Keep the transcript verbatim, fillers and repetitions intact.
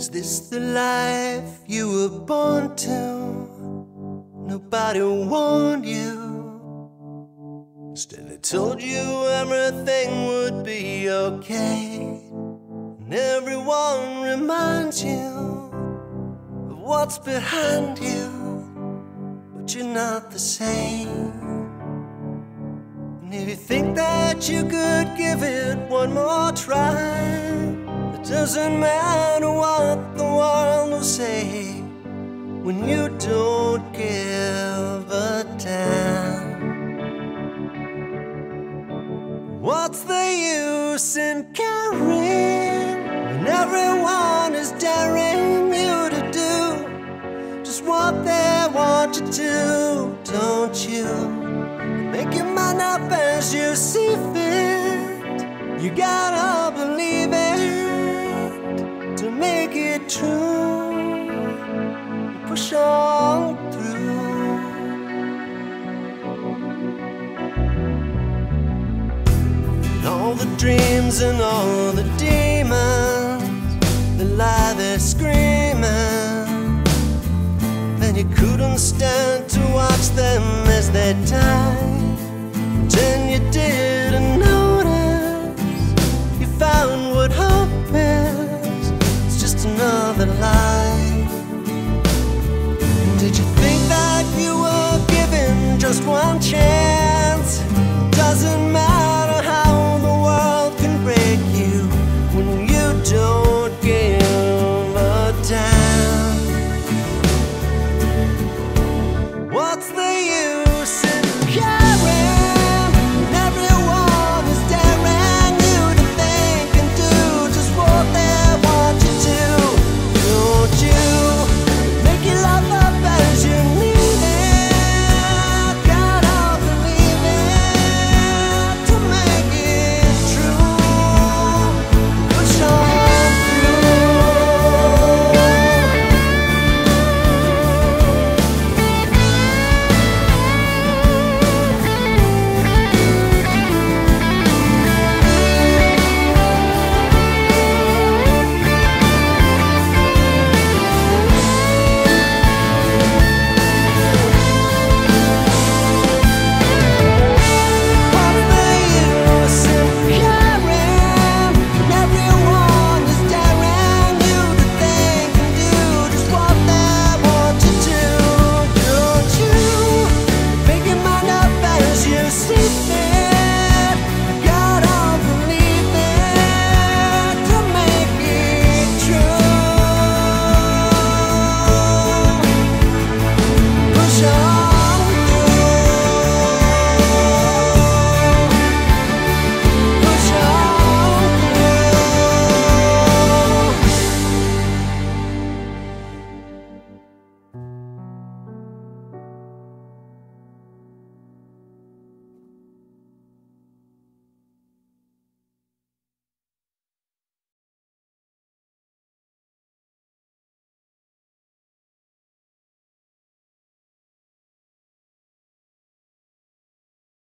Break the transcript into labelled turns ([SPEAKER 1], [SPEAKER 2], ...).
[SPEAKER 1] Is this the life you were born to? Nobody warned you. Instead they told you everything would be okay. And everyone reminds you of what's behind you, but you're not the same. And if you think that you could give it one more try, it doesn't matter what the world will say when you don't give a damn. What's the use in caring when everyone is daring you to do just what they want you to? Don't you make your mind up as you see fit. You gotta believe it to make it true. Push on through. And all the dreams and all the demons that lie there screaming, and you couldn't stand to watch them as they died. Then you didn't notice you found what hope is. It's just another lie. Did you think that you were given just one chance? Doesn't